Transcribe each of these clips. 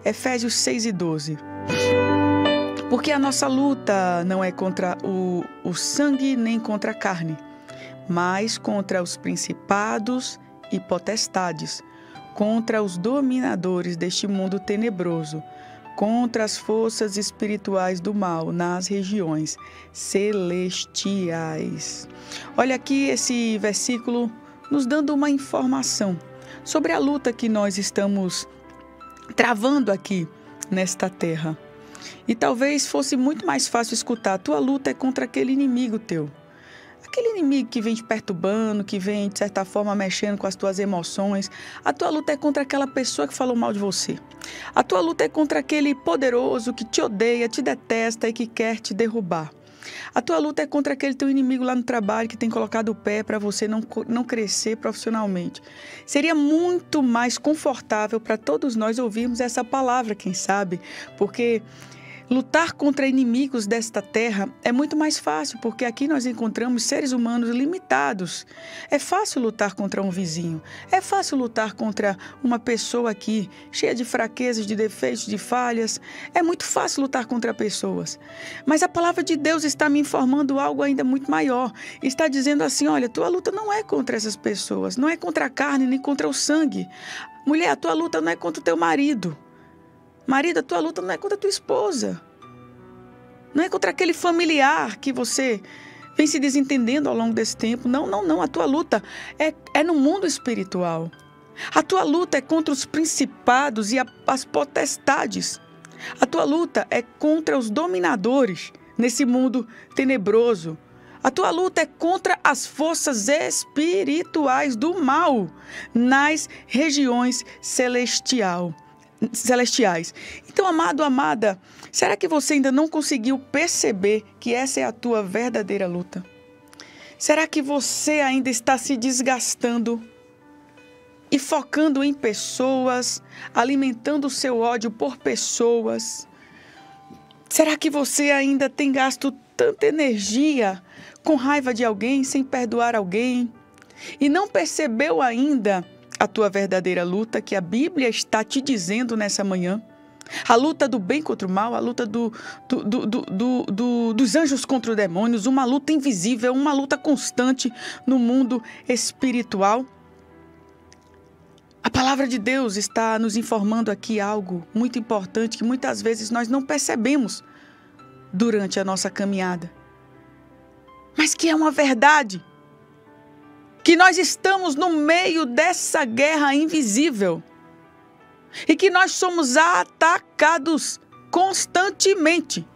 Efésios 6:12. Porque a nossa luta não é contra o sangue nem contra a carne, mas contra os principados e potestades, contra os dominadores deste mundo tenebroso, contra as forças espirituais do mal nas regiões celestiais. Olha aqui esse versículo nos dando uma informação sobre a luta que nós estamos travando aqui nesta terra. E talvez fosse muito mais fácil escutar: a tua luta é contra aquele inimigo teu. Aquele inimigo que vem te perturbando, que vem, de certa forma, mexendo com as tuas emoções. A tua luta é contra aquela pessoa que falou mal de você. A tua luta é contra aquele poderoso que te odeia, te detesta e que quer te derrubar. A tua luta é contra aquele teu inimigo lá no trabalho que tem colocado o pé para você não crescer profissionalmente. Seria muito mais confortável para todos nós ouvirmos essa palavra, quem sabe, porque lutar contra inimigos desta terra é muito mais fácil, porque aqui nós encontramos seres humanos limitados. É fácil lutar contra um vizinho, é fácil lutar contra uma pessoa aqui, cheia de fraquezas, de defeitos, de falhas. É muito fácil lutar contra pessoas. Mas a palavra de Deus está me informando algo ainda muito maior. Está dizendo assim: olha, tua luta não é contra essas pessoas, não é contra a carne, nem contra o sangue. Mulher, a tua luta não é contra o teu marido. Marido, a tua luta não é contra a tua esposa. Não é contra aquele familiar que você vem se desentendendo ao longo desse tempo. Não, não, não. A tua luta é no mundo espiritual. A tua luta é contra os principados e as potestades. A tua luta é contra os dominadores nesse mundo tenebroso. A tua luta é contra as forças espirituais do mal nas regiões celestiais. Então, amado, amada, será que você ainda não conseguiu perceber que essa é a tua verdadeira luta? Será que você ainda está se desgastando e focando em pessoas, alimentando o seu ódio por pessoas? Será que você ainda tem gasto tanta energia com raiva de alguém, sem perdoar alguém, e não percebeu ainda a tua verdadeira luta que a Bíblia está te dizendo nessa manhã? A luta do bem contra o mal, a luta dos anjos contra os demônios, uma luta invisível, uma luta constante no mundo espiritual. A palavra de Deus está nos informando aqui algo muito importante que muitas vezes nós não percebemos durante a nossa caminhada, mas que é uma verdade. Que nós estamos no meio dessa guerra invisível e que nós somos atacados constantemente.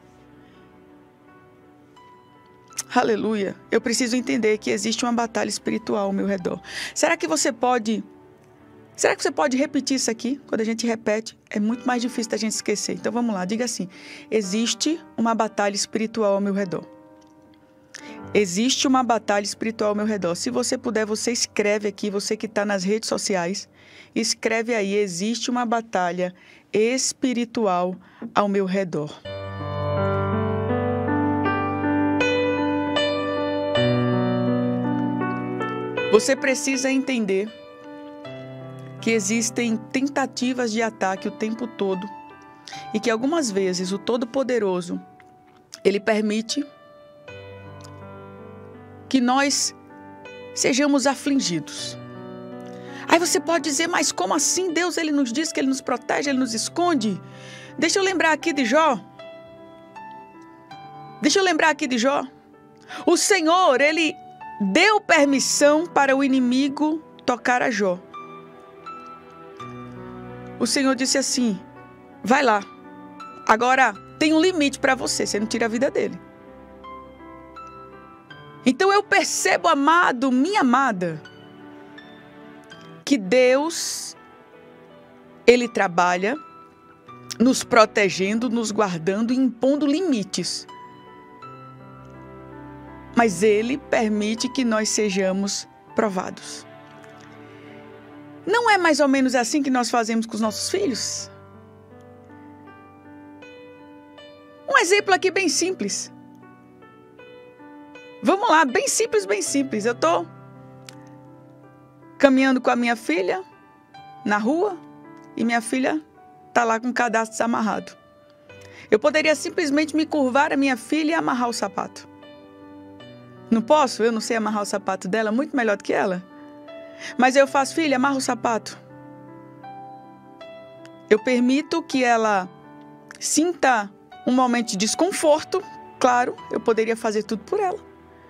Aleluia! Eu preciso entender que existe uma batalha espiritual ao meu redor. Será que você pode repetir isso aqui? Quando a gente repete, é muito mais difícil da gente esquecer. Então vamos lá, diga assim: existe uma batalha espiritual ao meu redor. Existe uma batalha espiritual ao meu redor. Se você puder, você escreve aqui, você que está nas redes sociais, escreve aí: existe uma batalha espiritual ao meu redor. Você precisa entender que existem tentativas de ataque o tempo todo e que algumas vezes o Todo-Poderoso, ele permite que nós sejamos afligidos. Aí você pode dizer: mas como assim? Deus, ele nos diz que ele nos protege, ele nos esconde. Deixa eu lembrar aqui de Jó. O Senhor, ele deu permissão para o inimigo tocar a Jó. O Senhor disse assim: vai lá. Agora tem um limite para você, você não tira a vida dele. Então eu percebo, amado, minha amada, que Deus, ele trabalha nos protegendo, nos guardando e impondo limites. Mas ele permite que nós sejamos provados. Não é mais ou menos assim que nós fazemos com os nossos filhos? Um exemplo aqui bem simples. Vamos lá, bem simples, bem simples. Eu estou caminhando com a minha filha na rua e minha filha está lá com o cadastro desamarrado. Eu poderia simplesmente me curvar a minha filha e amarrar o sapato. Não posso? Eu não sei amarrar o sapato dela muito melhor do que ela. Mas eu faço, filha, amarra o sapato. Eu permito que ela sinta um momento de desconforto. Claro, eu poderia fazer tudo por ela.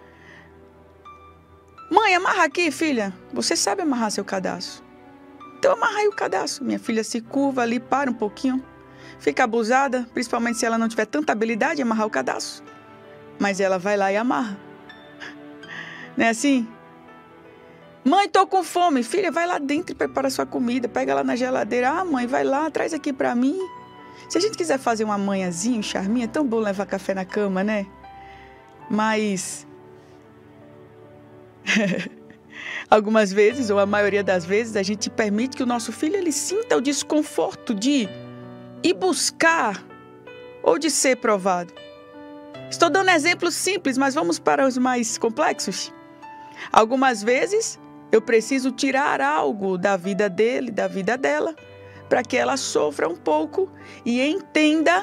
Mãe, amarra aqui, filha. Você sabe amarrar seu cadastro. Então amarra aí o cadastro. Minha filha se curva ali, para um pouquinho. Fica abusada, principalmente se ela não tiver tanta habilidade em amarrar o cadastro. Mas ela vai lá e amarra. Não é assim? Mãe, tô com fome. Filha, vai lá dentro e prepara sua comida. Pega lá na geladeira. Ah, mãe, vai lá, traz aqui pra mim. Se a gente quiser fazer uma manhãzinha, um charminho, é tão bom levar café na cama, né? Mas algumas vezes, ou a maioria das vezes, a gente permite que o nosso filho ele sinta o desconforto de ir buscar ou de ser provado. Estou dando exemplos simples, mas vamos para os mais complexos. Algumas vezes, eu preciso tirar algo da vida dele, da vida dela, para que ela sofra um pouco e entenda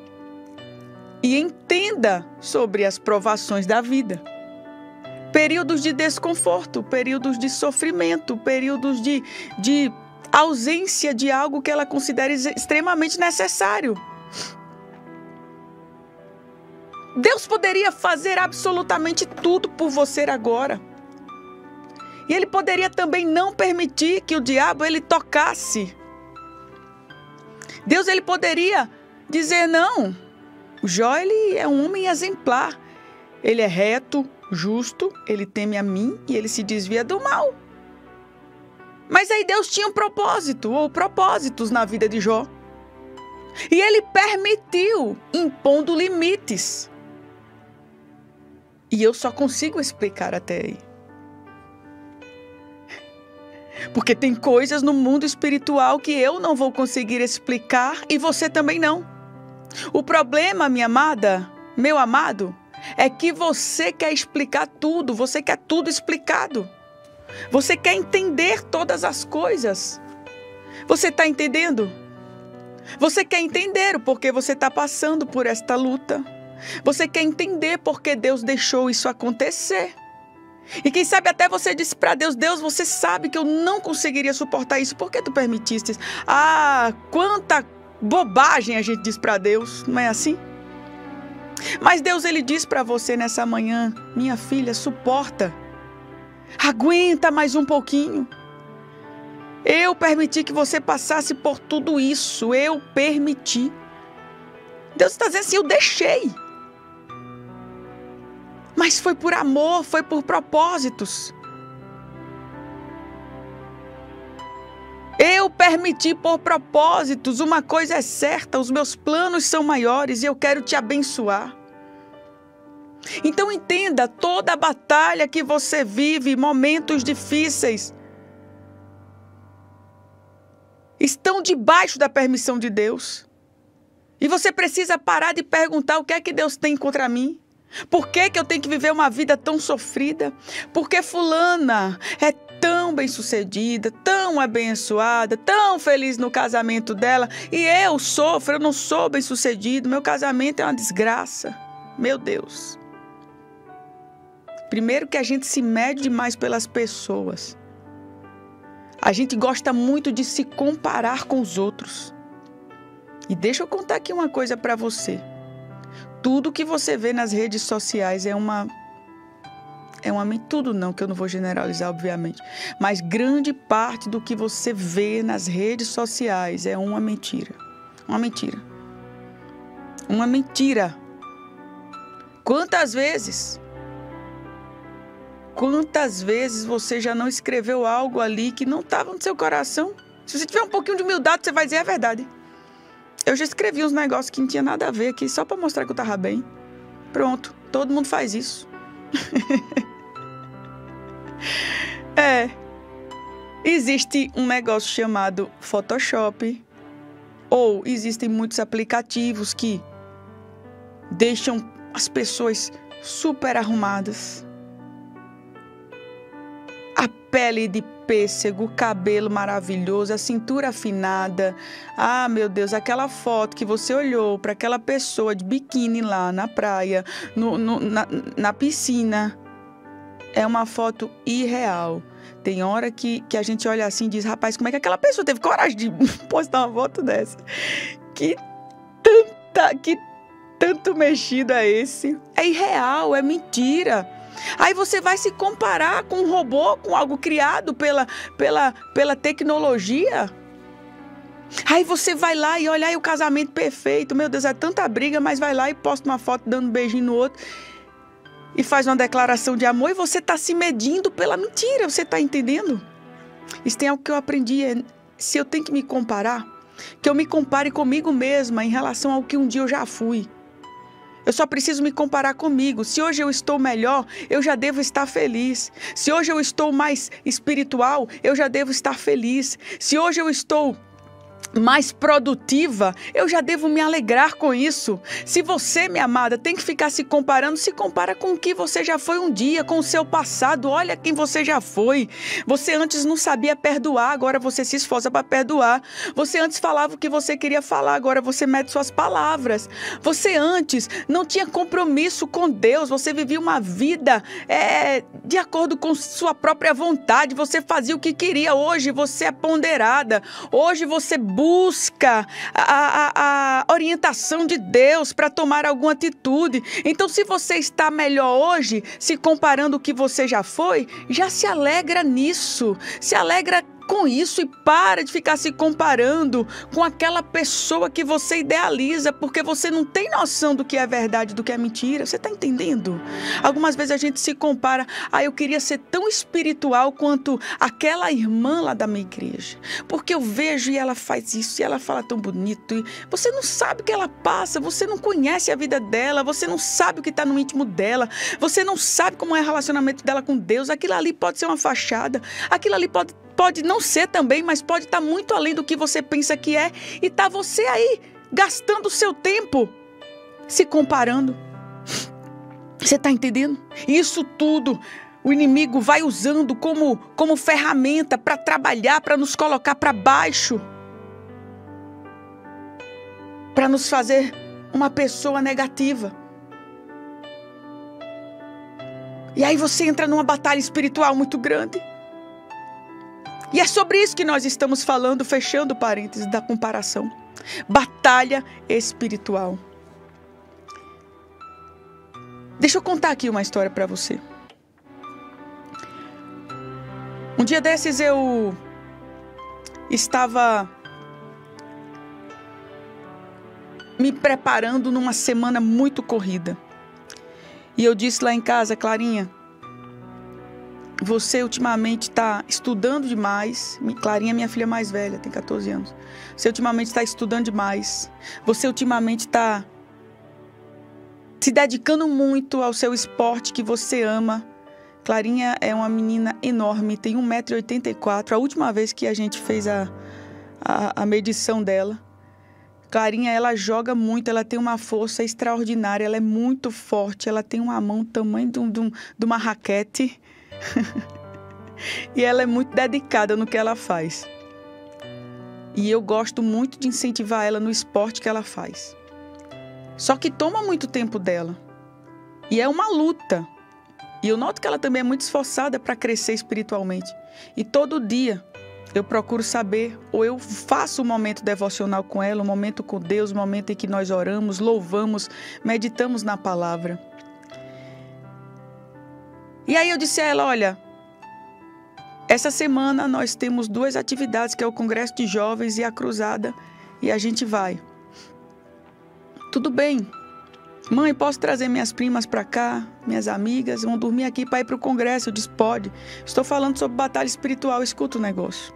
sobre as provações da vida. Períodos de desconforto, períodos de sofrimento, períodos de ausência de algo que ela considera extremamente necessário. Deus poderia fazer absolutamente tudo por você agora. E Ele poderia também não permitir que o diabo ele tocasse. Deus ele poderia dizer não. O Jó ele é um homem exemplar. Ele é reto, justo, ele teme a mim e ele se desvia do mal. Mas aí Deus tinha um propósito ou propósitos na vida de Jó. E ele permitiu, impondo limites. E eu só consigo explicar até aí. Porque tem coisas no mundo espiritual que eu não vou conseguir explicar e você também não. O problema, minha amada, meu amado, é que você quer explicar tudo, você quer tudo explicado. Você quer entender todas as coisas. Você está entendendo? Você quer entender o porquê você está passando por esta luta. Você quer entender porque Deus deixou isso acontecer. E quem sabe até você disse para Deus, Deus, você sabe que eu não conseguiria suportar isso. Por que tu permitiste? Ah, quanta bobagem a gente diz para Deus, não é assim? Mas Deus, ele diz para você nessa manhã, minha filha, suporta. Aguenta mais um pouquinho. Eu permiti que você passasse por tudo isso. Eu permiti. Deus está dizendo assim, eu deixei. Mas foi por amor, foi por propósitos. Eu permiti por propósitos. Uma coisa é certa, os meus planos são maiores e eu quero te abençoar. Então entenda, toda a batalha que você vive, momentos difíceis, estão debaixo da permissão de Deus. E você precisa parar de perguntar o que é que Deus tem contra mim. Por que eu tenho que viver uma vida tão sofrida? Porque fulana é tão bem-sucedida, tão abençoada, tão feliz no casamento dela e eu sofro, eu não sou bem-sucedido, meu casamento é uma desgraça. Meu Deus. Primeiro que a gente se mede demais pelas pessoas. A gente gosta muito de se comparar com os outros. E deixa eu contar aqui uma coisa para você. Tudo que você vê nas redes sociais tudo não, que eu não vou generalizar, obviamente. Mas grande parte do que você vê nas redes sociais é uma mentira. Uma mentira. Uma mentira. Quantas vezes você já não escreveu algo ali que não estava no seu coração? Se você tiver um pouquinho de humildade, você vai dizer a verdade. Eu já escrevi uns negócios que não tinha nada a ver aqui, só para mostrar que eu estava bem. Pronto, todo mundo faz isso. Existe um negócio chamado Photoshop, ou existem muitos aplicativos que deixam as pessoas super arrumadas. A pele de pêssego, o cabelo maravilhoso, a cintura afinada. Ah, meu Deus, aquela foto que você olhou para aquela pessoa de biquíni lá na praia, na piscina, é uma foto irreal. Tem hora que a gente olha assim e diz, rapaz, como é que aquela pessoa teve coragem de postar uma foto dessa? Que tanto mexido é esse? É irreal, é mentira. Aí você vai se comparar com um robô, com algo criado pela tecnologia. Aí você vai lá e olha aí o casamento perfeito. Meu Deus, é tanta briga, mas vai lá e posta uma foto dando um beijinho no outro. E faz uma declaração de amor e você está se medindo pela mentira. Você está entendendo? Isso tem algo que eu aprendi. Se eu tenho que me comparar, que eu me compare comigo mesma em relação ao que um dia eu já fui. Eu só preciso me comparar comigo. Se hoje eu estou melhor, eu já devo estar feliz. Se hoje eu estou mais espiritual, eu já devo estar feliz. Se hoje eu estou mais produtiva, eu já devo me alegrar com isso. Se você, minha amada, tem que ficar se comparando, se compara com o que você já foi um dia, com o seu passado. Olha quem você já foi. Você antes não sabia perdoar, agora você se esforça para perdoar. Você antes falava o que você queria falar, agora você mede suas palavras. Você antes não tinha compromisso com Deus, você vivia uma vida de acordo com sua própria vontade, você fazia o que queria. Hoje você é ponderada, hoje você busca a orientação de Deus para tomar alguma atitude. Então, se você está melhor hoje, se comparando o que você já foi, já se alegra nisso. Se alegra com isso e para de ficar se comparando com aquela pessoa que você idealiza, porque você não tem noção do que é verdade, do que é mentira. Você está entendendo? Algumas vezes a gente se compara, eu queria ser tão espiritual quanto aquela irmã lá da minha igreja, porque eu vejo e ela faz isso, e ela fala tão bonito, e você não sabe o que ela passa, você não conhece a vida dela, você não sabe o que está no íntimo dela, você não sabe como é o relacionamento dela com Deus. Aquilo ali pode ser uma fachada, aquilo ali pode não ser também, mas pode estar muito além do que você pensa que é. E está você aí, gastando o seu tempo, se comparando. Você está entendendo? Isso tudo o inimigo vai usando como ferramenta para trabalhar, para nos colocar para baixo. Para nos fazer uma pessoa negativa. E aí você entra numa batalha espiritual muito grande. E é sobre isso que nós estamos falando, fechando parênteses da comparação. Batalha espiritual. Deixa eu contar aqui uma história para você. Um dia desses eu estava me preparando numa semana muito corrida. E eu disse lá em casa, Clarinha, você ultimamente está estudando demais. Clarinha é minha filha mais velha, tem 14 anos. Você ultimamente está estudando demais. Você ultimamente está se dedicando muito ao seu esporte que você ama. Clarinha é uma menina enorme, tem 1,84 m. A última vez que a gente fez a medição dela. Clarinha, ela joga muito, ela tem uma força extraordinária, ela é muito forte, ela tem uma mão do tamanho de uma raquete. E ela é muito dedicada no que ela faz. E eu gosto muito de incentivar ela no esporte que ela faz. Só que toma muito tempo dela. E é uma luta. E eu noto que ela também é muito esforçada para crescer espiritualmente. E todo dia eu procuro saber, ou eu faço um momento devocional com ela, um momento com Deus, um momento em que nós oramos, louvamos, meditamos na palavra. E aí eu disse a ela, olha, essa semana nós temos 2 atividades, que é o Congresso de Jovens e a Cruzada, e a gente vai. Tudo bem. Mãe, posso trazer minhas primas para cá, minhas amigas, vão dormir aqui para ir para o congresso? Eu disse, pode. Estou falando sobre batalha espiritual, escuta o negócio.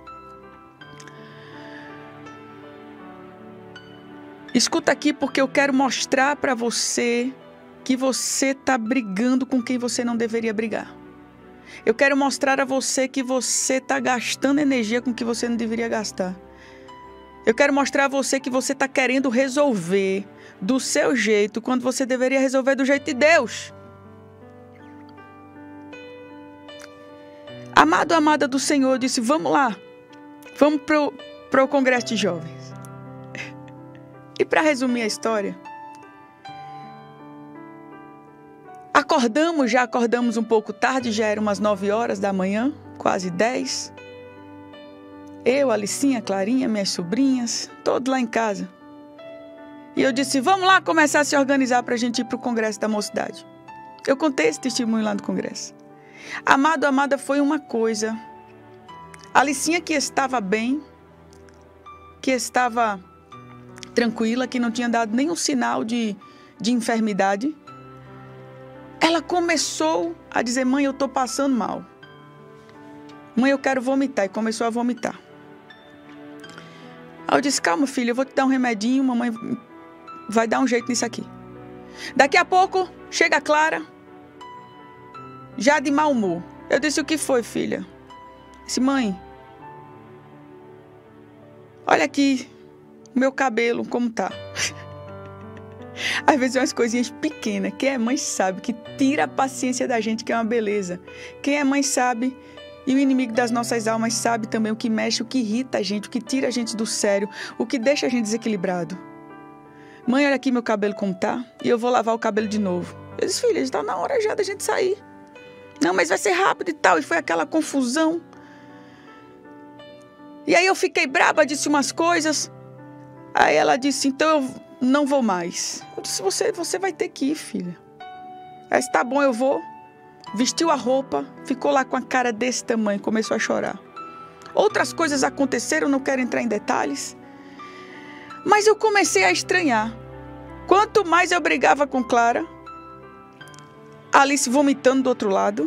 Escuta aqui porque eu quero mostrar para você que você está brigando com quem você não deveria brigar. Eu quero mostrar a você que você está gastando energia com que você não deveria gastar. Eu quero mostrar a você que você está querendo resolver do seu jeito, quando você deveria resolver do jeito de Deus. Amado, amada do Senhor, disse, vamos lá. Vamos para o Congresso de Jovens. E para resumir a história, já acordamos um pouco tarde, já eram umas 9 horas da manhã, quase 10. Eu, Alicinha, Clarinha, minhas sobrinhas, todos lá em casa. E eu disse, vamos lá começar a se organizar para a gente ir para o Congresso da Mocidade. Eu contei esse testemunho lá no Congresso. Amado, amada, foi uma coisa. A Alicinha, que estava bem, que estava tranquila, que não tinha dado nenhum sinal de enfermidade, ela começou a dizer, mãe, eu estou passando mal. Mãe, eu quero vomitar. E começou a vomitar. Aí eu disse, calma, filha, eu vou te dar um remedinho, mamãe vai dar um jeito nisso aqui. Daqui a pouco, chega a Clara, já de mau humor. Eu disse, o que foi, filha? Disse, mãe, olha aqui o meu cabelo, como tá. Às vezes umas coisinhas pequenas. Quem é mãe sabe que tira a paciência da gente, que é uma beleza. Quem é mãe sabe, e o inimigo das nossas almas sabe também o que mexe, o que irrita a gente, o que tira a gente do sério, o que deixa a gente desequilibrado. Mãe, olha aqui meu cabelo como tá, e eu vou lavar o cabelo de novo. Eu disse, filha, está na hora já da gente sair. Não, mas vai ser rápido e tal. E foi aquela confusão. E aí eu fiquei braba, disse umas coisas. Aí ela disse, então eu não vou mais. Eu disse, você vai ter que ir, filha. Ela disse, tá bom, eu vou. Vestiu a roupa, ficou lá com a cara desse tamanho, começou a chorar. Outras coisas aconteceram, não quero entrar em detalhes. Mas eu comecei a estranhar. Quanto mais eu brigava com Clara, Alice vomitando do outro lado.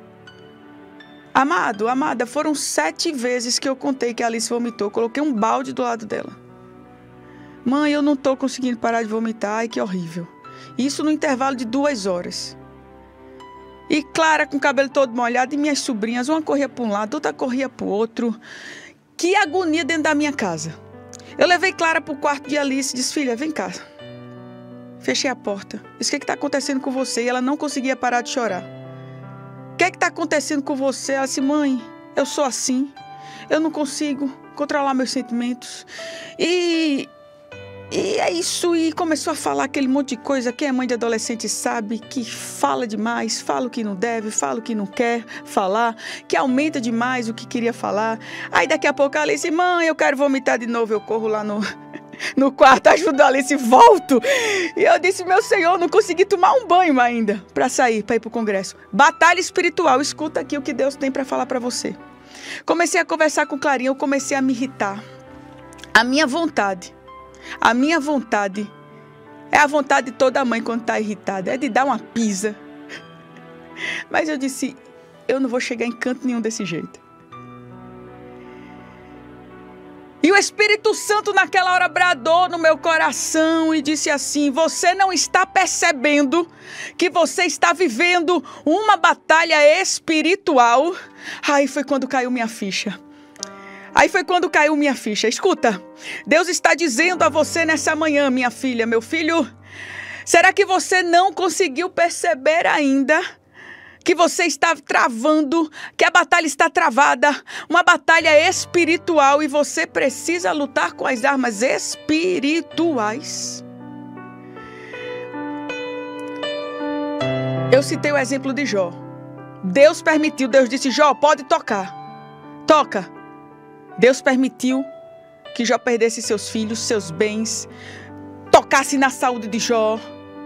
Amado, amada, foram 7 vezes que eu contei que a Alice vomitou. Coloquei um balde do lado dela. Mãe, eu não estou conseguindo parar de vomitar. Ai, que horrível. Isso no intervalo de 2 horas. E Clara com o cabelo todo molhado e minhas sobrinhas, uma corria para um lado, outra corria para o outro. Que agonia dentro da minha casa. Eu levei Clara para o quarto de Alice e disse, filha, vem cá. Fechei a porta. Disse, o que está acontecendo com você? E ela não conseguia parar de chorar. O que está acontecendo com você? Ela disse, mãe, eu sou assim. Eu não consigo controlar meus sentimentos. E é isso. E começou a falar aquele monte de coisa. Quem é mãe de adolescente sabe que fala demais, fala o que não deve, fala o que não quer falar, que aumenta demais o que queria falar. Aí daqui a pouco ela disse, mãe, eu quero vomitar de novo. Eu corro lá no quarto, ajudo a Alice e volto. E eu disse, meu Senhor, não consegui tomar um banho ainda para sair, para ir para o congresso. Batalha espiritual, escuta aqui o que Deus tem para falar para você. Comecei a conversar com Clarinha, eu comecei a me irritar. A minha vontade é a vontade de toda mãe quando está irritada, é de dar uma pisa. Mas eu disse, eu não vou chegar em canto nenhum desse jeito. E o Espírito Santo naquela hora bradou no meu coração e disse assim, você não está percebendo que você está vivendo uma batalha espiritual? Aí foi quando caiu minha ficha. Escuta, Deus está dizendo a você nessa manhã, minha filha, meu filho, será que você não conseguiu perceber ainda que você está travando, que a batalha está travada, uma batalha espiritual e você precisa lutar com as armas espirituais? Eu citei o exemplo de Jó. Deus permitiu, Deus disse, Jó, pode tocar, toca. Deus permitiu que Jó perdesse seus filhos, seus bens, tocasse na saúde de Jó.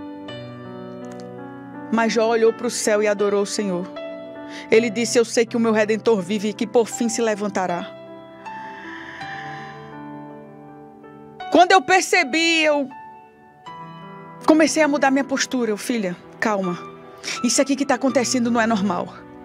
Mas Jó olhou para o céu e adorou o Senhor. Ele disse, eu sei que o meu Redentor vive e que por fim se levantará. Quando eu percebi, eu comecei a mudar minha postura. Filha, calma. Isso aqui que está acontecendo não é normal.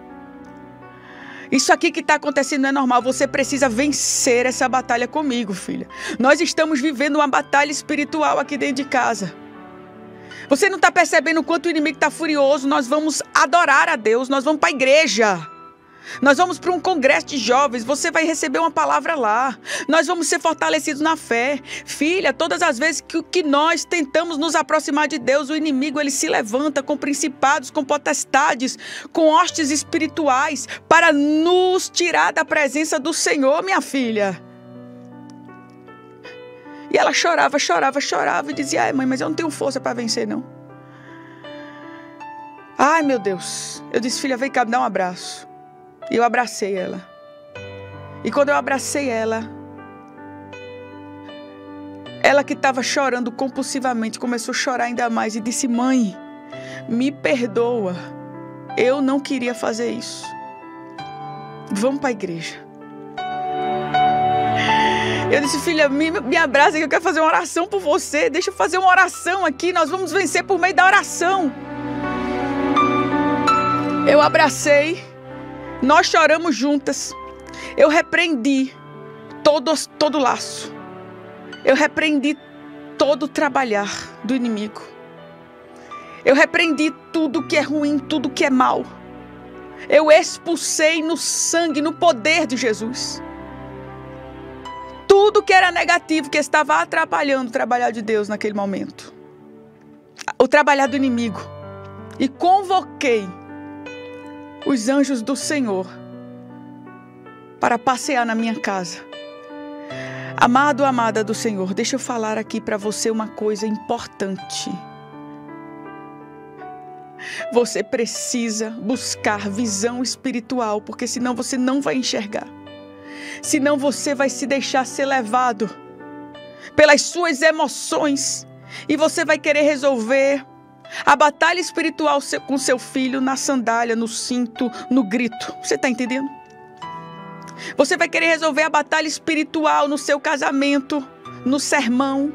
Isso aqui que está acontecendo não é normal. Você precisa vencer essa batalha comigo, filha. Nós estamos vivendo uma batalha espiritual aqui dentro de casa. Você não está percebendo o quanto o inimigo está furioso? Nós vamos adorar a Deus, nós vamos para a igreja. Nós vamos para um congresso de jovens, você vai receber uma palavra lá. Nós vamos ser fortalecidos na fé. Filha, todas as vezes que nós tentamos nos aproximar de Deus, o inimigo ele se levanta com principados, com potestades, com hostes espirituais para nos tirar da presença do Senhor, minha filha. E ela chorava e dizia: ai, mãe, mas eu não tenho força para vencer, não. Ai, meu Deus. Eu disse: filha, vem cá, me dá um abraço. E eu abracei ela. E quando eu abracei ela que estava chorando compulsivamente, começou a chorar ainda mais e disse: mãe, me perdoa. Eu não queria fazer isso. Vamos para a igreja. Eu disse: filha, me abraça que eu quero fazer uma oração por você. Deixa eu fazer uma oração aqui. Nós vamos vencer por meio da oração. Eu abracei. Nós choramos juntas. Eu repreendi todo laço. Eu repreendi todo o trabalhar do inimigo. Eu repreendi tudo que é ruim, tudo que é mal. Eu expulsei no sangue, no poder de Jesus. Tudo que era negativo, que estava atrapalhando o trabalhar de Deus naquele momento. O trabalhar do inimigo. E convoquei os anjos do Senhor para passear na minha casa. Amado, amada do Senhor, deixa eu falar aqui para você uma coisa importante. Você precisa buscar visão espiritual, porque senão você não vai enxergar. Senão você vai se deixar ser levado pelas suas emoções e você vai querer resolver a batalha espiritual com seu filho na sandália, no cinto, no grito. Você está entendendo? Você vai querer resolver a batalha espiritual no seu casamento, no sermão,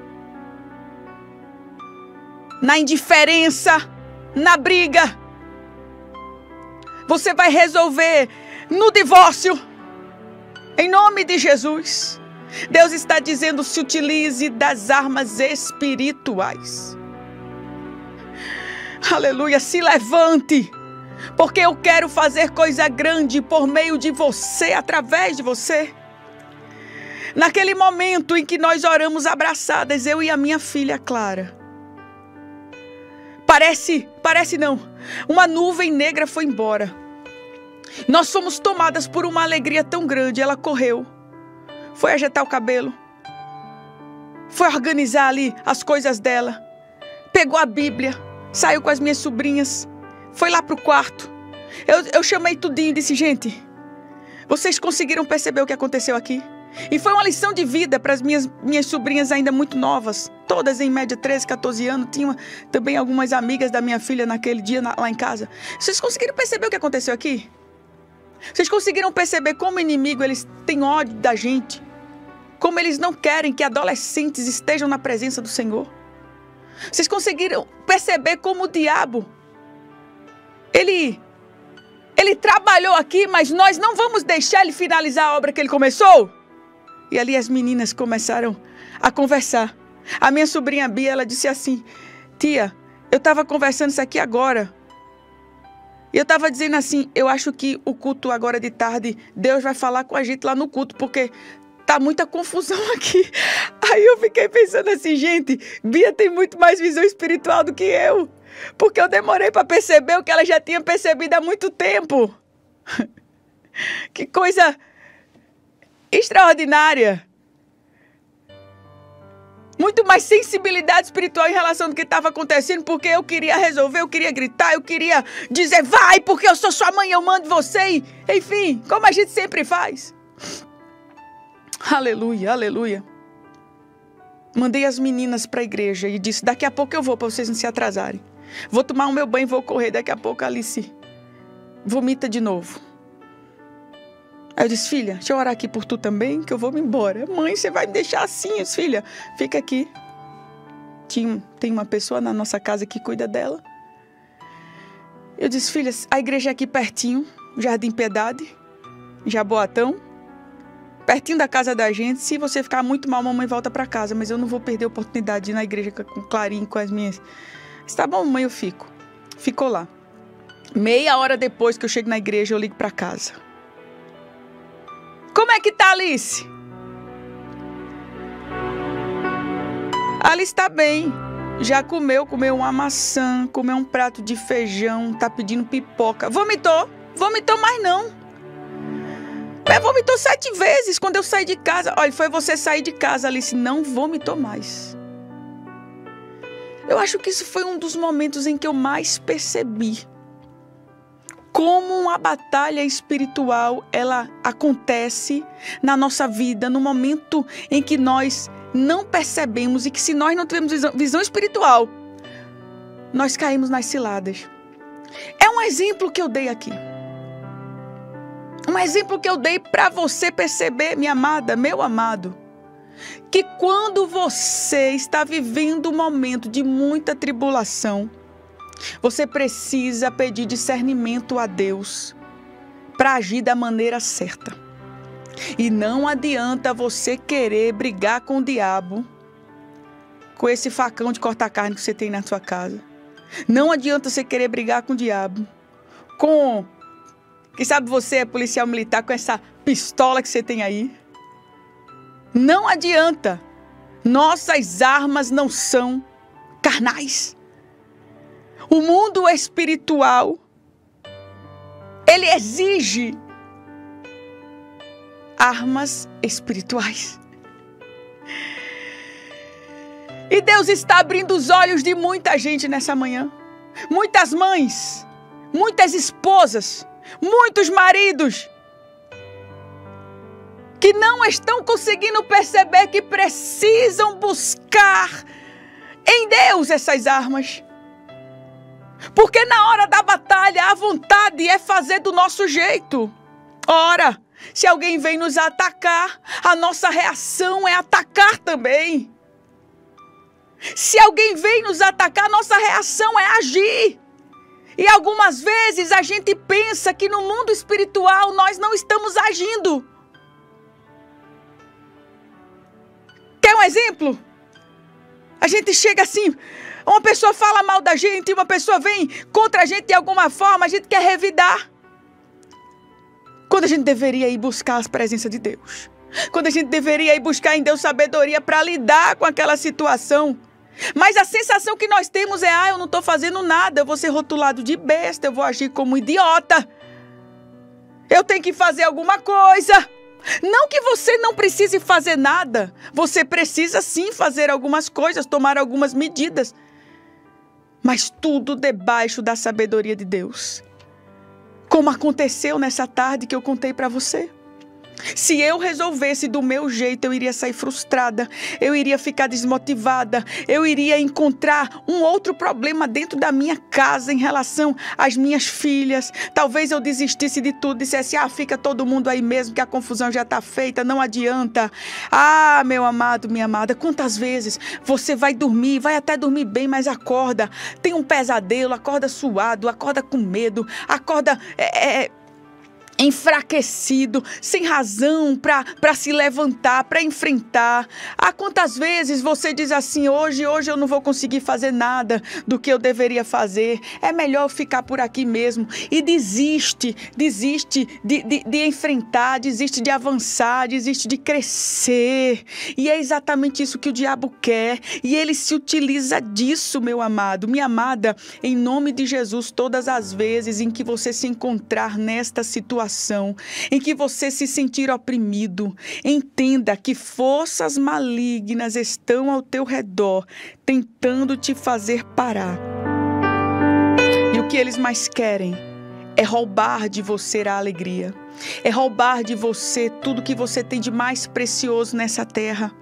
na indiferença, na briga. Você vai resolver no divórcio. Em nome de Jesus. Deus está dizendo: se utilize das armas espirituais. Aleluia, se levante, porque eu quero fazer coisa grande por meio de você, através de você. Naquele momento em que nós oramos abraçadas, eu e a minha filha Clara, parece não, uma nuvem negra foi embora. Nós fomos tomadas por uma alegria tão grande. Ela correu, foi ajeitar o cabelo, foi organizar ali as coisas dela, pegou a Bíblia, saiu com as minhas sobrinhas, foi lá para o quarto. Eu chamei tudinho e disse: gente, vocês conseguiram perceber o que aconteceu aqui? E foi uma lição de vida para as minhas sobrinhas ainda muito novas, todas em média 13, 14 anos. Tinha também algumas amigas da minha filha naquele dia lá em casa. Vocês conseguiram perceber o que aconteceu aqui? Vocês conseguiram perceber como o inimigo eles têm ódio da gente? Como eles não querem que adolescentes estejam na presença do Senhor? Vocês conseguiram perceber como o diabo, ele trabalhou aqui, mas nós não vamos deixar ele finalizar a obra que ele começou? E ali as meninas começaram a conversar. A minha sobrinha Bia, ela disse assim: tia, eu estava conversando isso aqui agora. E eu estava dizendo assim: eu acho que o culto agora de tarde, Deus vai falar com a gente lá no culto, porque tá muita confusão aqui. Aí eu fiquei pensando assim: gente, Bia tem muito mais visão espiritual do que eu. Porque eu demorei para perceber o que ela já tinha percebido há muito tempo. Que coisa extraordinária. Muito mais sensibilidade espiritual em relação ao que estava acontecendo, porque eu queria resolver, eu queria gritar, eu queria dizer: vai, porque eu sou sua mãe, eu mando você. Enfim, como a gente sempre faz. Aleluia, aleluia. Mandei as meninas para a igreja e disse: daqui a pouco eu vou, para vocês não se atrasarem. Vou tomar o meu banho e vou correr. Daqui a pouco a Alice vomita de novo. Aí eu disse: filha, deixa eu orar aqui por tu também, que eu vou me embora. Mãe, você vai me deixar assim? Eu disse: filha, fica aqui. Tem uma pessoa na nossa casa que cuida dela. Eu disse: filha, a igreja é aqui pertinho, Jardim Piedade, Jaboatão, pertinho da casa da gente. Se você ficar muito mal, mamãe volta para casa, mas eu não vou perder a oportunidade de ir na igreja com o Clarinho, com as minhas. Tá bom, mãe, eu fico. Ficou lá. Meia hora depois que eu chego na igreja, eu ligo para casa. Como é que tá, Alice? Alice está bem. Já comeu uma maçã, comeu um prato de feijão, tá pedindo pipoca. Vomitou? Vomitou mais não. Vomitou 7 vezes quando eu saí de casa. Olha, foi você sair de casa, Alice, não vomitou mais. Eu acho que isso foi um dos momentos em que eu mais percebi como uma batalha espiritual, ela acontece na nossa vida, no momento em que nós não percebemos e que se nós não tivermos visão espiritual, nós caímos nas ciladas. É um exemplo que eu dei aqui. Um exemplo que eu dei para você perceber, minha amada, meu amado, que quando você está vivendo um momento de muita tribulação, você precisa pedir discernimento a Deus para agir da maneira certa. E não adianta você querer brigar com o diabo com esse facão de cortar carne que você tem na sua casa. Não adianta você querer brigar com o diabo com... Quem sabe você é policial militar com essa pistola que você tem aí. Não adianta. Nossas armas não são carnais. O mundo espiritual, ele exige armas espirituais. E Deus está abrindo os olhos de muita gente nessa manhã. Muitas mães, muitas esposas, muitos maridos que não estão conseguindo perceber que precisam buscar em Deus essas armas. Porque na hora da batalha a vontade é fazer do nosso jeito. Ora, se alguém vem nos atacar, a nossa reação é atacar também. Se alguém vem nos atacar, a nossa reação é agir. E algumas vezes a gente pensa que no mundo espiritual nós não estamos agindo. Quer um exemplo? A gente chega assim, uma pessoa fala mal da gente, uma pessoa vem contra a gente de alguma forma, a gente quer revidar. Quando a gente deveria ir buscar a presença de Deus. Quando a gente deveria ir buscar em Deus sabedoria para lidar com aquela situação. Mas a sensação que nós temos é, eu não estou fazendo nada, eu vou ser rotulado de besta, eu vou agir como idiota. Eu tenho que fazer alguma coisa. Não que você não precise fazer nada. Você precisa sim fazer algumas coisas, tomar algumas medidas. Mas tudo debaixo da sabedoria de Deus. Como aconteceu nessa tarde que eu contei para você. Se eu resolvesse do meu jeito, eu iria sair frustrada, eu iria ficar desmotivada, eu iria encontrar um outro problema dentro da minha casa em relação às minhas filhas. Talvez eu desistisse de tudo, dissesse, fica todo mundo aí mesmo, que a confusão já está feita, não adianta. Meu amado, minha amada, quantas vezes você vai dormir, vai até dormir bem, mas acorda, tem um pesadelo, acorda suado, acorda com medo, acorda... enfraquecido, sem razão para se levantar, para enfrentar. Quantas vezes você diz assim, hoje eu não vou conseguir fazer nada do que eu deveria fazer, é melhor eu ficar por aqui mesmo, e desiste de enfrentar, desiste de avançar, desiste de crescer. E é exatamente isso que o diabo quer, e ele se utiliza disso, meu amado, minha amada, em nome de Jesus, todas as vezes em que você se encontrar nesta situação, em que você se sentir oprimido, entenda que forças malignas estão ao teu redor, tentando te fazer parar. E o que eles mais querem é roubar de você a alegria, é roubar de você tudo que você tem de mais precioso nessa terra.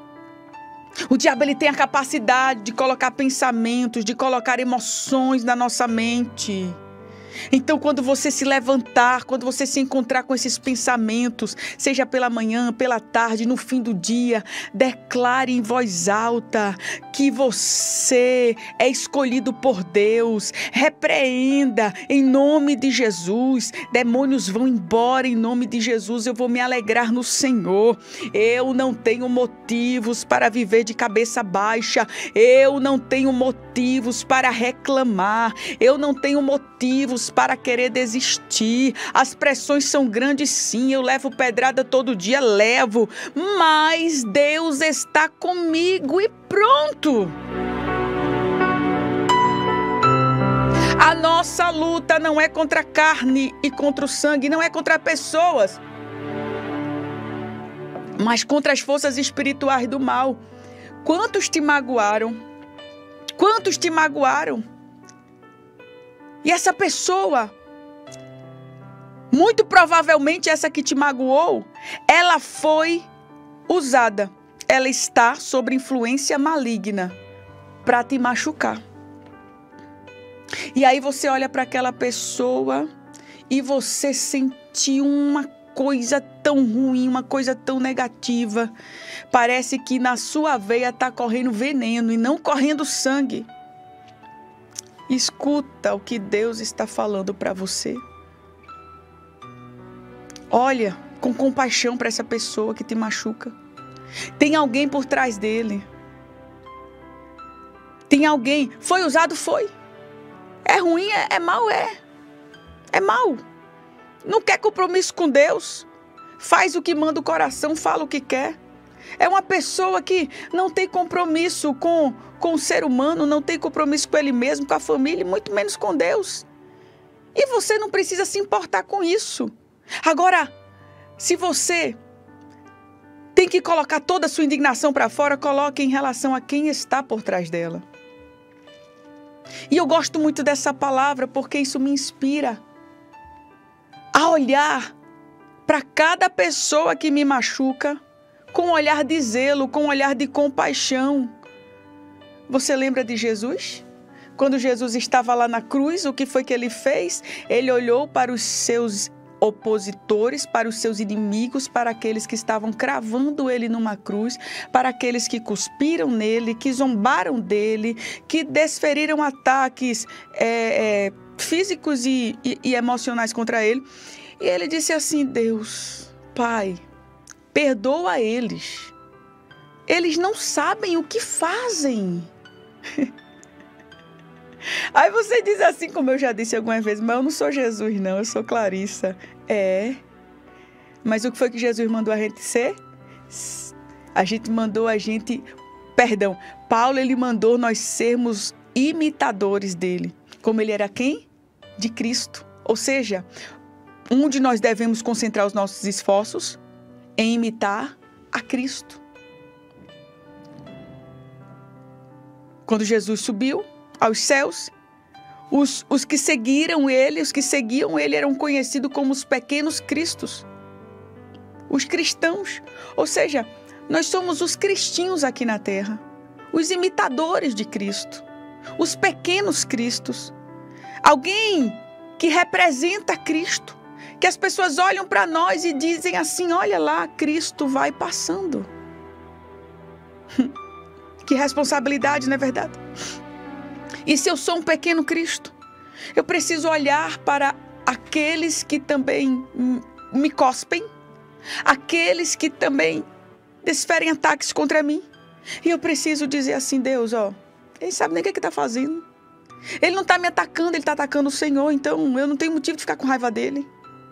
O diabo, ele tem a capacidade de colocar pensamentos, de colocar emoções na nossa mente. Então, quando você se levantar, quando você se encontrar com esses pensamentos, seja pela manhã, pela tarde, no fim do dia, declare em voz alta que você é escolhido por Deus. Repreenda em nome de Jesus. Demônios vão embora em nome de Jesus. Eu vou me alegrar no Senhor. Eu não tenho motivos para viver de cabeça baixa. Eu não tenho motivos para reclamar. Eu não tenho motivos Deus para querer desistir. As pressões são grandes, sim. Eu levo pedrada todo dia, levo. Mas Deus está comigo e pronto. A nossa luta não é contra a carne e contra o sangue, não é contra pessoas, mas contra as forças espirituais do mal. Quantos te magoaram? Quantos te magoaram? E essa pessoa, muito provavelmente essa que te magoou, ela foi usada. Ela está sob influência maligna para te machucar. E aí você olha para aquela pessoa e você sentiu uma coisa tão ruim, uma coisa tão negativa. Parece que na sua veia está correndo veneno e não correndo sangue. Escuta o que Deus está falando para você. Olha com compaixão para essa pessoa que te machuca. Tem alguém por trás dele. Tem alguém. Foi usado? Foi. É ruim? É mau? É mau. Não quer compromisso com Deus. Faz o que manda o coração, fala o que quer. É uma pessoa que não tem compromisso com o ser humano, não tem compromisso com ele mesmo, com a família, muito menos com Deus. E você não precisa se importar com isso. Agora, se você tem que colocar toda a sua indignação para fora, coloque em relação a quem está por trás dela. E eu gosto muito dessa palavra porque isso me inspira a olhar para cada pessoa que me machuca com um olhar de zelo, com um olhar de compaixão. Você lembra de Jesus? Quando Jesus estava lá na cruz, o que foi que ele fez? Ele olhou para os seus opositores, para os seus inimigos, para aqueles que estavam cravando ele numa cruz, para aqueles que cuspiram nele, que zombaram dele, que desferiram ataques físicos e emocionais contra ele. E ele disse assim: Deus, Pai, perdoa eles. Eles não sabem o que fazem. Aí você diz assim, como eu já disse algumas vezes, mas eu não sou Jesus não, eu sou Clarissa. Mas o que foi que Jesus mandou a gente ser? Paulo ele mandou nós sermos imitadores dele. Como ele era quem? De Cristo. Ou seja, onde nós devemos concentrar os nossos esforços? Em imitar a Cristo. Quando Jesus subiu aos céus, os que seguiam ele eram conhecidos como os pequenos cristos. Os cristãos. Ou seja, nós somos os cristinhos aqui na terra. Os imitadores de Cristo. Os pequenos cristos. Alguém que representa Cristo. Que as pessoas olham para nós e dizem assim: olha lá, Cristo vai passando. Que responsabilidade, não é verdade? E se eu sou um pequeno Cristo, eu preciso olhar para aqueles que também me cospem, aqueles que também desferem ataques contra mim. E eu preciso dizer assim: Deus, ele sabe nem o que está fazendo. Ele não está me atacando, ele está atacando o Senhor. Então eu não tenho motivo de ficar com raiva dele.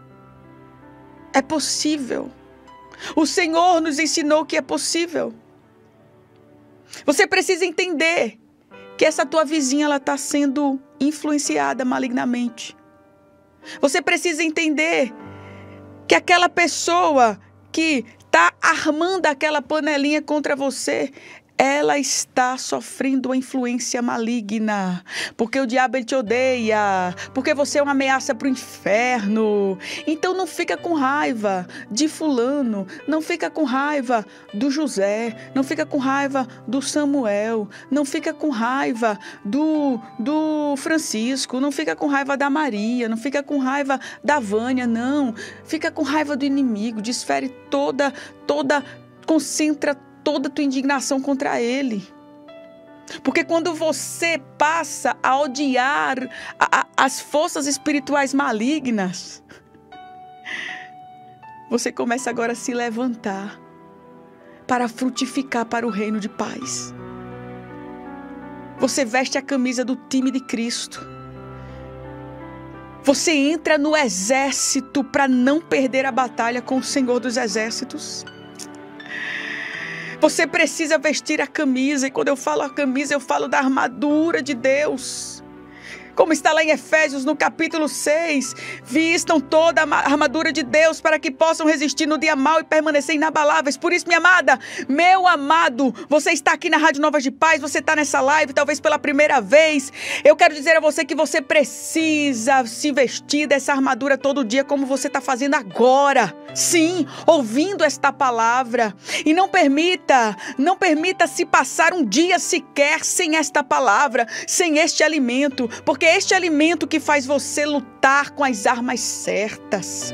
É possível. O Senhor nos ensinou que é possível. Você precisa entender que essa tua vizinha ela está sendo influenciada malignamente. Você precisa entender que aquela pessoa que está armando aquela panelinha contra você, ela está sofrendo uma influência maligna. Porque o diabo ele te odeia. Porque você é uma ameaça para o inferno. Então não fica com raiva de fulano. Não fica com raiva do José. Não fica com raiva do Samuel. Não fica com raiva do Francisco. Não fica com raiva da Maria. Não fica com raiva da Vânia. Não. Fica com raiva do inimigo. Desfere concentra toda a tua indignação contra ele. Porque quando você passa a odiar as forças espirituais malignas, você começa agora a se levantar para frutificar para o reino de paz. Você veste a camisa do time de Cristo. Você entra no exército para não perder a batalha com o Senhor dos Exércitos. Você precisa vestir a camisa, e quando eu falo a camisa, eu falo da armadura de Deus. Como está lá em Efésios, no capítulo 6, vistam toda a armadura de Deus para que possam resistir no dia mau e permanecer inabaláveis. Por isso, minha amada, meu amado, você está aqui na Rádio Novas de Paz, você está nessa live, talvez pela primeira vez. Eu quero dizer a você que você precisa se vestir dessa armadura todo dia, como você está fazendo agora. Sim, ouvindo esta palavra. E não permita se passar um dia sequer sem esta palavra, sem este alimento, porque é este alimento que faz você lutar com as armas certas.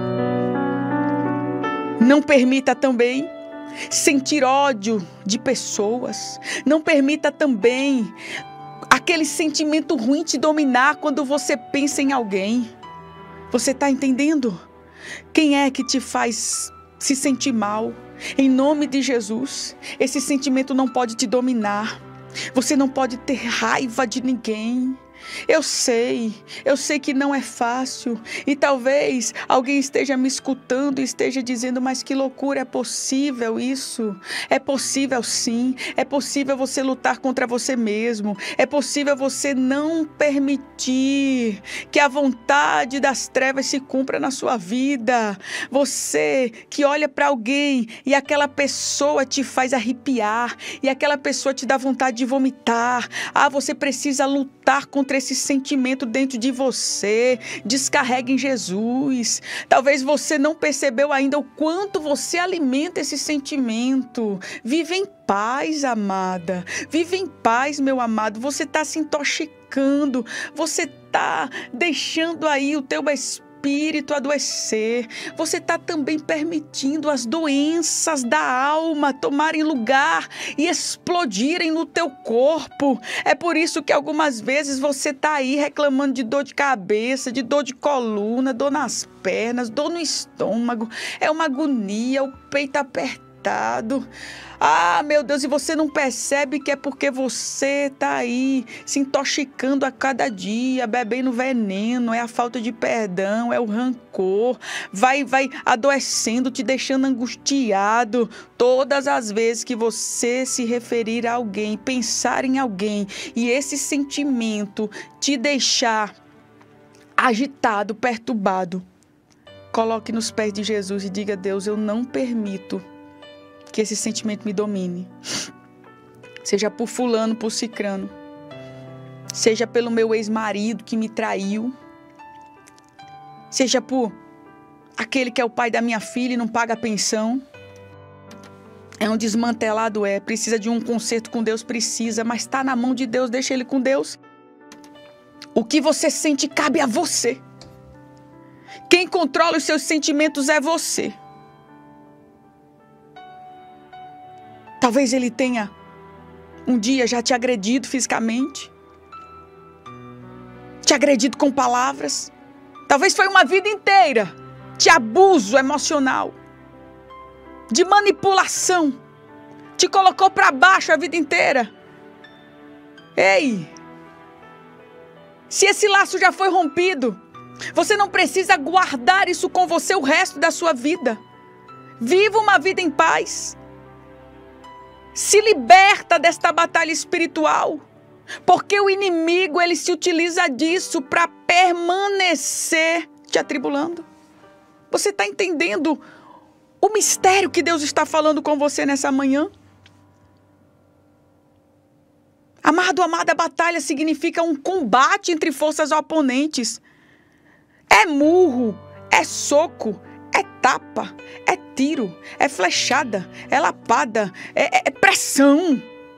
Não permita também sentir ódio de pessoas. Não permita também aquele sentimento ruim te dominar quando você pensa em alguém. Você está entendendo? Quem é que te faz se sentir mal? Em nome de Jesus, esse sentimento não pode te dominar. Você não pode ter raiva de ninguém. Eu sei que não é fácil, e talvez alguém esteja me escutando e esteja dizendo, mas que loucura, é possível isso? É possível sim, é possível você lutar contra você mesmo, é possível você não permitir que a vontade das trevas se cumpra na sua vida. Você que olha para alguém e aquela pessoa te faz arrepiar, e aquela pessoa te dá vontade de vomitar, você precisa lutar contra esse sentimento dentro de você. Descarregue em Jesus. Talvez você não percebeu ainda o quanto você alimenta esse sentimento. Vive em paz, amada. Vive em paz, meu amado. Você está se intoxicando. Você está deixando aí o teu espírito adoecer. Você está também permitindo as doenças da alma tomarem lugar e explodirem no teu corpo. É por isso que algumas vezes você está aí reclamando de dor de cabeça, de dor de coluna, dor nas pernas, dor no estômago. É uma agonia, o peito apertado. Meu Deus, e você não percebe que é porque você está aí se intoxicando a cada dia, bebendo veneno, é a falta de perdão, é o rancor, vai adoecendo, te deixando angustiado. Todas as vezes que você se referir a alguém, pensar em alguém, e esse sentimento te deixar agitado, perturbado, coloque nos pés de Jesus e diga: Deus, eu não permito que esse sentimento me domine. Seja por fulano, por cicrano. Seja pelo meu ex-marido que me traiu. Seja por aquele que é o pai da minha filha e não paga a pensão. É um desmantelado, precisa de um conserto com Deus, precisa, mas está na mão de Deus, deixa ele com Deus. O que você sente cabe a você. Quem controla os seus sentimentos é você. Talvez ele tenha um dia já te agredido fisicamente, te agredido com palavras. Talvez foi uma vida inteira de abuso emocional, de manipulação. Te colocou para baixo a vida inteira. Ei, se esse laço já foi rompido, você não precisa guardar isso com você o resto da sua vida. Viva uma vida em paz. Se liberta desta batalha espiritual, porque o inimigo, ele se utiliza disso para permanecer te atribulando. Você está entendendo o mistério que Deus está falando com você nessa manhã? Amado, amada, a batalha significa um combate entre forças oponentes. É murro, é soco, é tapa, é tiro, é flechada, é lapada, é pressão.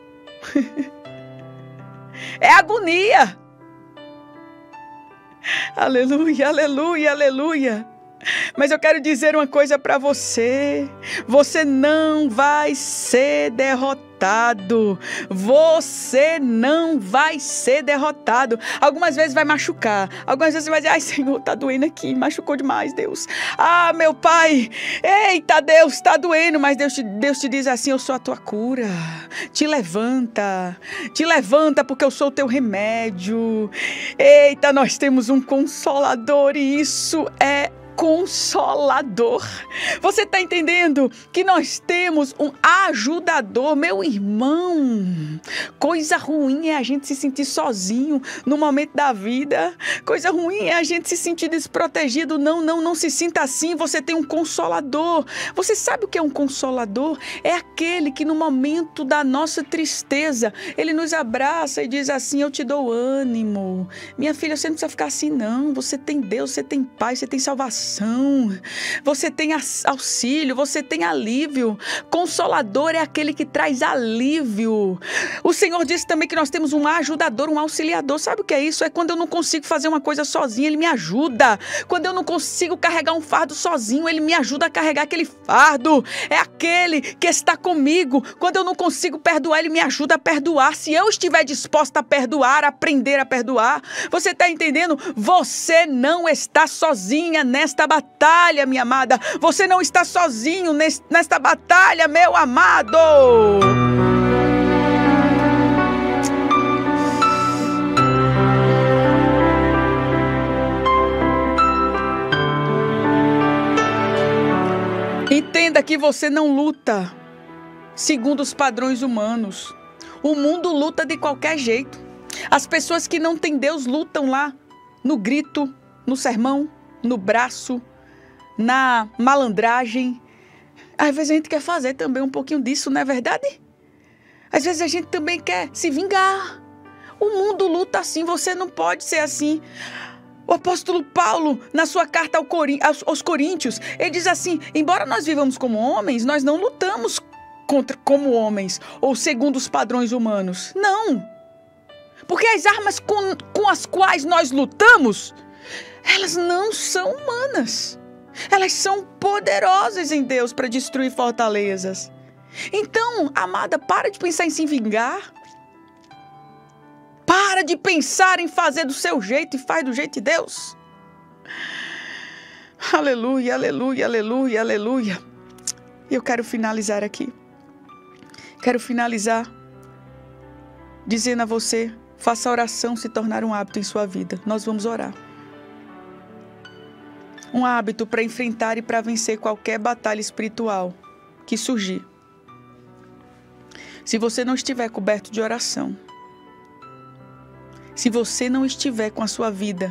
É agonia. Aleluia, aleluia, aleluia. Mas eu quero dizer uma coisa para você. Você não vai ser derrotado. Você não vai ser derrotado. Algumas vezes vai machucar. Algumas vezes você vai dizer, ai Senhor, tá doendo aqui. Machucou demais, Deus. Ah, meu Pai. Eita, Deus, tá doendo. Mas Deus te diz assim, eu sou a tua cura. Te levanta. Te levanta porque eu sou o teu remédio. Eita, nós temos um Consolador e isso é Consolador. Você está entendendo que nós temos um ajudador, meu irmão? Coisa ruim é a gente se sentir sozinho no momento da vida. Coisa ruim é a gente se sentir desprotegido. Não se sinta assim. Você tem um Consolador. Você sabe o que é um Consolador? É aquele que no momento da nossa tristeza, ele nos abraça e diz assim, eu te dou ânimo. Minha filha, você não precisa ficar assim não. Você tem Deus, você tem paz, você tem salvação. Você tem auxílio, você tem alívio. Consolador é aquele que traz alívio. O Senhor disse também que nós temos um ajudador, um auxiliador. Sabe o que é isso? É quando eu não consigo fazer uma coisa sozinho, Ele me ajuda. Quando eu não consigo carregar um fardo sozinho, Ele me ajuda a carregar aquele fardo. É aquele que está comigo. Quando eu não consigo perdoar, Ele me ajuda a perdoar. Se eu estiver disposta a perdoar, a aprender a perdoar, você está entendendo? Você não está sozinha nesta batalha, minha amada. Você não está sozinho nesta batalha, meu amado. Entenda que você não luta segundo os padrões humanos. O mundo luta de qualquer jeito. As pessoas que não têm Deus lutam lá no grito, no sermão, no braço, na malandragem. Às vezes a gente quer fazer também um pouquinho disso, não é verdade? Às vezes a gente também quer se vingar. O mundo luta assim, você não pode ser assim. O apóstolo Paulo, na sua carta aos Coríntios, ele diz assim, embora nós vivamos como homens, nós não lutamos como homens, ou segundo os padrões humanos. Não! Porque as armas com as quais nós lutamos, elas não são humanas. Elas são poderosas em Deus para destruir fortalezas. Então, amada, para de pensar em se vingar. Para de pensar em fazer do seu jeito e faz do jeito de Deus. Aleluia, aleluia, aleluia, aleluia. E eu quero finalizar aqui. Quero finalizar dizendo a você, faça a oração se tornar um hábito em sua vida. Nós vamos orar. Um hábito para enfrentar e para vencer qualquer batalha espiritual que surgir. Se você não estiver coberto de oração, se você não estiver com a sua vida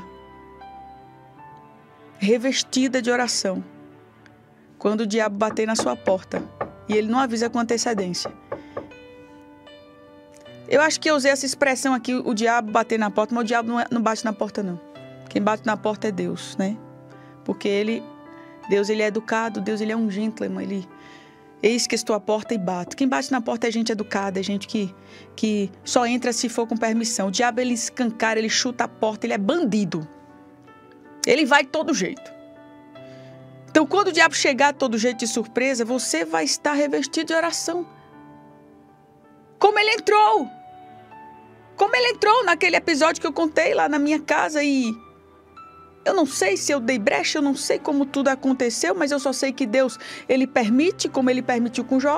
revestida de oração, quando o diabo bater na sua porta, e ele não avisa com antecedência. Eu acho que eu usei essa expressão aqui, o diabo bater na porta, mas o diabo não bate na porta não. Quem bate na porta é Deus, né? Porque Deus ele é educado, Deus ele é um gentleman, eis que estou à porta e bato. Quem bate na porta é gente educada, é gente que só entra se for com permissão. O diabo ele escancara, ele chuta a porta, ele é bandido. Ele vai de todo jeito. Então quando o diabo chegar de todo jeito de surpresa, você vai estar revestido de oração. Como ele entrou naquele episódio que eu contei lá na minha casa e eu não sei se eu dei brecha, eu não sei como tudo aconteceu, mas eu só sei que Deus, Ele permite, como Ele permitiu com Jó.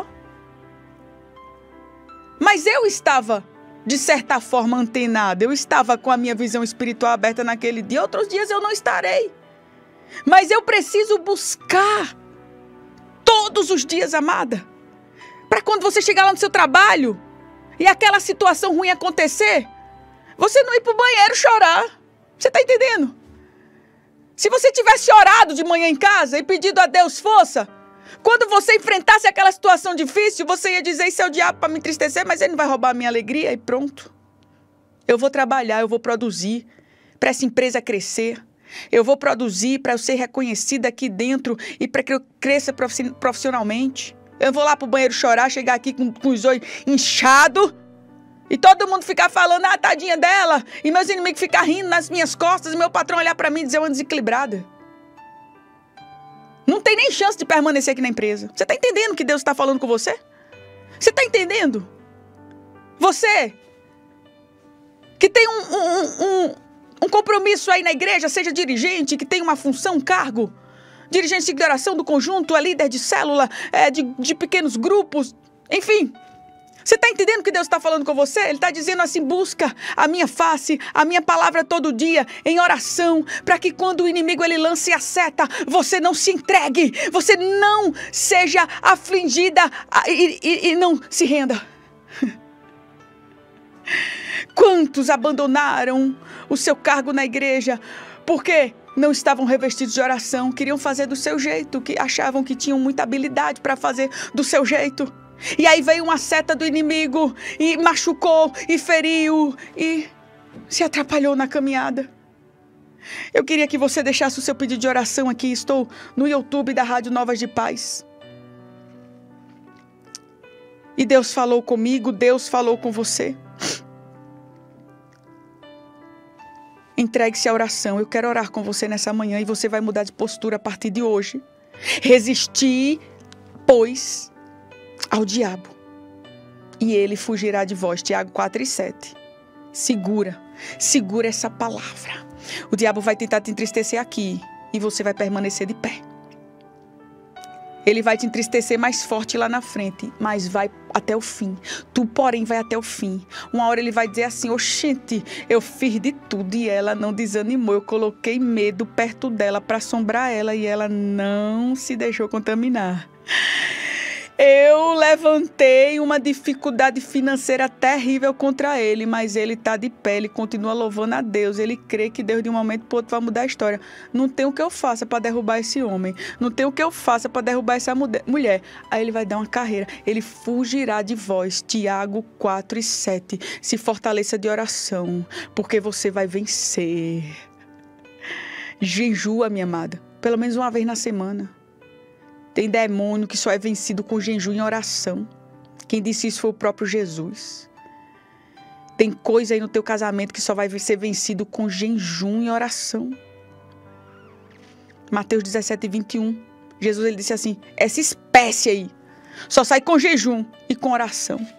Mas eu estava, de certa forma, antenada. Eu estava com a minha visão espiritual aberta naquele dia. Outros dias eu não estarei. Mas eu preciso buscar todos os dias, amada. Para quando você chegar lá no seu trabalho e aquela situação ruim acontecer, você não ir para o banheiro chorar. Você está entendendo? Se você tivesse orado de manhã em casa e pedido a Deus força, quando você enfrentasse aquela situação difícil, você ia dizer, isso é o diabo para me entristecer, mas ele não vai roubar a minha alegria e pronto. Eu vou trabalhar, eu vou produzir para essa empresa crescer. Eu vou produzir para eu ser reconhecida aqui dentro e para que eu cresça profissionalmente. Eu vou lá para o banheiro chorar, chegar aqui com os olhos inchados. E todo mundo ficar falando, tadinha dela. E meus inimigos ficar rindo nas minhas costas. E meu patrão olhar para mim e dizer, uma desequilibrada. Não tem nem chance de permanecer aqui na empresa. Você está entendendo que Deus está falando com você? Você está entendendo? Você que tem um compromisso aí na igreja, seja dirigente, que tem uma função, um cargo, dirigente de oração do conjunto, é líder de célula, de pequenos grupos, enfim. Você está entendendo que Deus está falando com você? Ele está dizendo assim, busca a minha face, a minha palavra todo dia, em oração, para que quando o inimigo ele lance a seta, você não se entregue, você não seja afligida e não se renda. Quantos abandonaram o seu cargo na igreja porque não estavam revestidos de oração, queriam fazer do seu jeito, que achavam que tinham muita habilidade para fazer do seu jeito. E aí veio uma seta do inimigo e machucou e feriu e se atrapalhou na caminhada. Eu queria que você deixasse o seu pedido de oração aqui. Estou no YouTube da Rádio Novas de Paz. E Deus falou comigo, Deus falou com você. Entregue-se à oração. Eu quero orar com você nessa manhã e você vai mudar de postura a partir de hoje. Resistir, pois, ao diabo, e ele fugirá de vós. Tiago 4:7. Segura essa palavra. O diabo vai tentar te entristecer aqui e você vai permanecer de pé. Ele vai te entristecer mais forte lá na frente, mas vai até o fim. Tu, porém, vai até o fim. Uma hora ele vai dizer assim, oxente, eu fiz de tudo e ela não desanimou. Eu coloquei medo perto dela para assombrar ela e ela não se deixou contaminar. Eu levantei uma dificuldade financeira terrível contra ele, mas ele está de pé, ele continua louvando a Deus, ele crê que Deus de um momento para o outro vai mudar a história. Não tem o que eu faça para derrubar esse homem, não tem o que eu faça para derrubar essa mulher. Aí ele vai dar uma carreira, ele fugirá de vós. Tiago 4:7. Se fortaleça de oração, porque você vai vencer. Jejua, minha amada, pelo menos uma vez na semana. Tem demônio que só é vencido com jejum e oração. Quem disse isso foi o próprio Jesus. Tem coisa aí no teu casamento que só vai ser vencido com jejum e oração. Mateus 17:21. Jesus ele disse assim, essa espécie aí só sai com jejum e com oração.